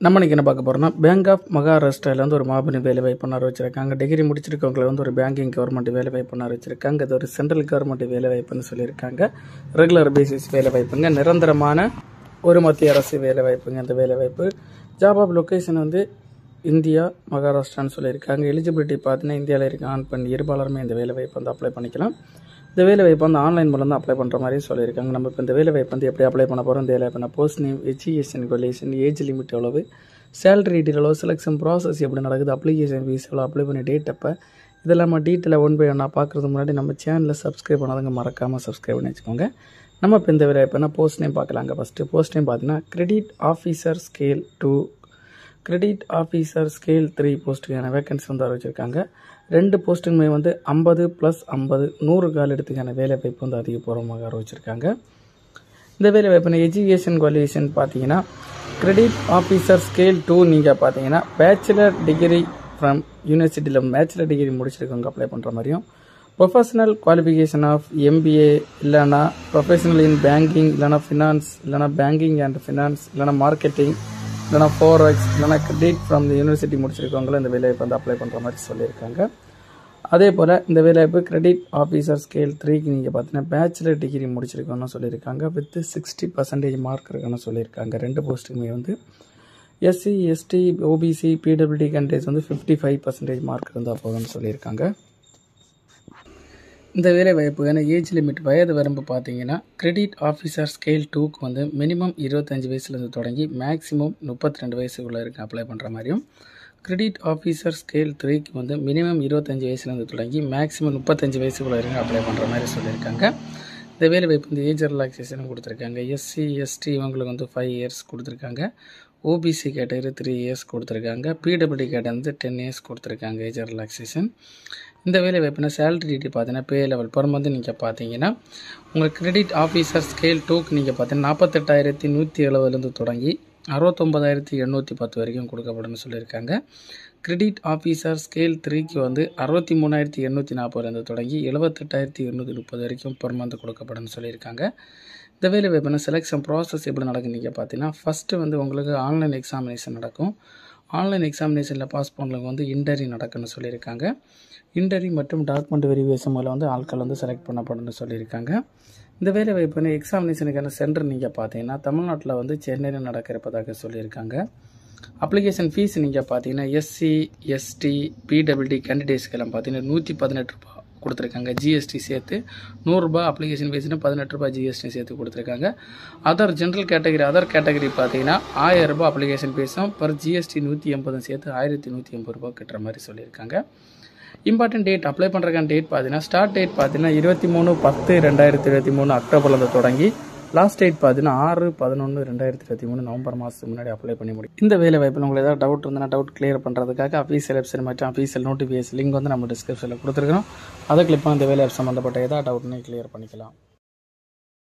நம்ம இன்னைக்கு என்ன பார்க்க போகிறோம்னா பேங்க் ஆஃப் மகாராஷ்டிராவில் வந்து ஒரு மாபெரும் வேலை வாய்ப்பு வச்சிருக்காங்க. டிகிரி முடிச்சிருக்கவங்களை வந்து ஒரு பேங்கிங் கவர்மெண்ட் வேலை வாய்ப்பு வச்சிருக்காங்க. அது ஒரு சென்ட்ரல் கவர்மெண்ட் வேலை வாய்ப்புன்னு சொல்லியிருக்காங்க. ரெகுலர் பேசிஸ் வேலை வாய்ப்புங்க, நிரந்தரமான ஒரு மத்திய அரசு வேலை வாய்ப்புங்க. இந்த வேலை வாய்ப்பு ஜாப் ஆஃப் லொக்கேஷன் வந்து இந்தியா மகாராஷ்டிரான்னு சொல்லியிருக்காங்க. எலிஜிபிலிட்டி பார்த்தீங்கன்னா இந்தியாவில் இருக்க ஆண் பெண் இருபாலருமே இந்த வேலை வாய்ப்பு வந்து அப்ளை பண்ணிக்கலாம். இந்த வேலை வாய்ப்பு வந்து ஆன்லைன் மூலம் தான் அப்ளை பண்ணுற மாதிரி சொல்லியிருக்காங்க. நம்ம இப்போ இந்த வேலை வாய்ப்பு வந்து எப்படி அப்ளை பண்ண போகிறோம், இந்த வேலை வாய்ப்பு post name, education qualification, age limit எவ்வளவு, சேலரி டீட்டெயில் எவ்வளோ, செலெக்ஷன் ப்ராசஸ் எப்படி நடக்குது, அப்ளிகேஷன் ஃபீஸ் எவ்வளோ, அப்ளை பண்ணி டேட் அப்போ, இதெல்லாம் நம்ம டீட்டெயிலாக ஒன் பை ஒன்னாக பார்க்குறதுக்கு முன்னாடி நம்ம சேனலில் சப்ஸ்கிரைப் பண்ணாதவங்க மறக்காமல் சப்ஸ்கிரைப் பண்ணி வச்சுக்கோங்க. நம்ம இப்போ இந்த வேலை வாய்ப்புனா போஸ்ட் நேம் பார்க்கலாங்க. ஃபஸ்ட்டு போஸ்ட் நேம் பார்த்தீங்கன்னா credit officer scale 2, credit officer scale 3 போஸ்ட்டுக்கான வேகன்சி வந்து அறிவிச்சிருக்காங்க. 2 போஸ்ட்டுமே வந்து 50 + 50 100 கால இடத்துக்கான வேலை வாய்ப்பு வந்து அதிகபூர்வமாக அறிவிச்சிருக்காங்க. இந்த வேலை வாய்ப்பு எஜுகேஷன் குவாலிஃபிகேஷன் பார்த்தீங்கன்னா கிரெடிட் ஆஃபீஸர் ஸ்கேல் 2 நீங்கள் பார்த்தீங்கன்னா பேச்சுலர் டிகிரி ஃப்ரம் யூனிவர்சிட்டியில் பேச்சுலர் டிகிரி முடிச்சிருக்கவங்க அப்ளை பண்ணுற மாதிரியும், ப்ரொஃபஷனல் குவாலிஃபிகேஷன் ஆஃப் MBA இல்லைனா ப்ரொஃபஷனல் இன் பேங்கிங் இல்லைனா ஃபினான்ஸ் இல்லைனா பேங்கிங் அண்ட் ஃபினான்ஸ் இல்லைனா மார்க்கெட்டிங் இல்லைனா ஃபோரெக்ஸ் இல்லைனா கிரெடிட் ஃப்ரம் தி யூனிவர்சிட்டி முடிச்சிருக்கவங்களும் இந்த வேலைவாய்ப்பு வந்து அப்ளை பண்ணுற மாதிரி சொல்லியிருக்காங்க. அதே போல் இந்த வேலைவாய்ப்பு கிரெடிட் ஆஃபீஸர் ஸ்கேல் 3க்கு நீங்கள் பார்த்தீங்கன்னா பேச்சுலர் டிகிரி முடிச்சிருக்கோன்னு சொல்லியிருக்காங்க. வித் 60% மார்க் இருக்குன்னு சொல்லியிருக்காங்க. 2 போஸ்ட்டுக்குமே வந்து SC ST OBC PWD candidates வந்து 55% மார்க் இருந்தால் போதும்னு சொல்லியிருக்காங்க. இந்த வேலை வாய்ப்புக்கான ஏஜ் லிமிட் வயது வரம்பு பார்த்தீங்கன்னா கிரெடிட் ஆஃபீஸர் ஸ்கேல் 2க்கு வந்து மினிமம் 25 வயசுலேருந்து தொடங்கி மேக்ஸிமம் 32 வயசுக்குள்ளே இருக்கு அப்ளை பண்ணுற மாதிரியும், கிரெடிட் ஆஃபீஸர் ஸ்கேல் 3க்கு வந்து மினிமம் 25 வயசுலேருந்து தொடங்கி மேக்ஸிமம் 35 வயசுக்குள்ளே இருக்கு அப்ளை பண்ணுற மாதிரி சொல்லியிருக்காங்க. இந்த வேலை வாய்ப்பு வந்து ஏஜ் ரிலாக்ஸேஷன் கொடுத்துருக்காங்க. SC ST இவங்களுக்கு வந்து 5 இயர்ஸ் கொடுத்துருக்காங்க. OBC கேட்டகரி 3 இயர்ஸ் கொடுத்துருக்காங்க. PWD கேட்டகரி வந்து 10 இயர்ஸ் கொடுத்துருக்காங்க ஏஜ் ரிலாக்ஸேஷன். இந்த வேலை வாய்ப்புனா சேலரி டீட்டெயில் பார்த்தீங்கன்னா பே லெவல் பர் மந்த் நீங்கள் பார்த்தீங்கன்னா உங்களுக்கு கிரெடிட் ஆஃபீஸர் ஸ்கேல் 2க்கு நீங்கள் பார்த்தீங்கன்னா 48,170 தொடங்கி 69,810 வரைக்கும் கொடுக்கப்படும்னு சொல்லியிருக்காங்க. கிரெடிட் ஆஃபீஸர் ஸ்கேல் 3க்கு வந்து 63,840 தொடங்கி 78,230 வரைக்கும் பர் மந்த் கொடுக்கப்படும்னு சொல்லியிருக்காங்க. இந்த வேலை வாய்ப்புனா செலெக்ஷன் ப்ராசஸ் எப்படி நடக்குன்னு நீங்கள் பார்த்தீங்கன்னா ஃபஸ்ட்டு வந்து உங்களுக்கு ஆன்லைன் எக்ஸாமினேஷன் நடக்கும். ஆன்லைன் எக்ஸாமினேஷனில் பாஸ் பண்ணவங்க வந்து இன்டர்வியூ நடக்குன்னு சொல்லியிருக்காங்க. இன்டர்வியூ மற்றும் டாக்குமெண்ட் வெரிஃபிகேஷன் மூலம் வந்து ஆட்கள் வந்து செலக்ட் பண்ணப்படும்னு சொல்லியிருக்காங்க. இந்த வேலை வாய்ப்பு எக்ஸாமினேஷனுக்கான சென்டர் நீங்கள் பார்த்தீங்கன்னா தமிழ்நாட்டில் வந்து சென்னையில் நடக்கிறப்பதாக சொல்லியிருக்காங்க. அப்ளிகேஷன் ஃபீஸ் நீங்கள் பார்த்தீங்கன்னா SC ST PWD கேண்டிடேட்ஸ்க்கெல்லாம் பார்த்தீங்கன்னா 118 ரூபா கொடுத்துருக்காங்க. GST சேர்த்து 100 ரூபா அப்ளிகேஷன் ஃபீஸ்னு 18 ரூபா GST சேர்த்து கொடுத்துருக்காங்க. அதர் ஜென்ரல் கேட்டகரி பார்த்தீங்கன்னா 1000 ரூபா அப்ளிகேஷன் ஃபீஸும் பர் GST 180 சேர்த்து 1180 ரூபா கட்டுற மாதிரி சொல்லியிருக்காங்க. இம்பார்ட்டன்ட் டேட் அப்ளை பண்ணுறக்கான டேட் பார்த்தீங்கன்னா ஸ்டார்ட் டேட் பார்த்தீங்கன்னா 23/10/2023 அக்டோபர்லேருந்து தொடங்கி லாஸ்ட் டேட் பார்த்தீங்கன்னா 6/11/2023 நவம்பர் மாதத்துக்கு முன்னாடி அப்ளை பண்ணி முடியும். இந்த வேலை வாய்ப்பில் உங்களுக்கு ஏதாவது டவுட் இருந்தால் டவுட் கிளியர் பண்ணுறதுக்காக அஃபீஷியல் வெப்சைட் மற்றும் அஃபீஷியல் நோட்டிஃபிகேஷன் லிங்க் வந்து நம்ம டிஸ்கிரிப்ஷனில் கொடுத்துருக்கோம். அதை கிளிக் பண்ணி இந்த வேலை சம்மந்தப்பட்ட ஏதாவது டவுட்னே கிளியர் பண்ணிக்கலாம்.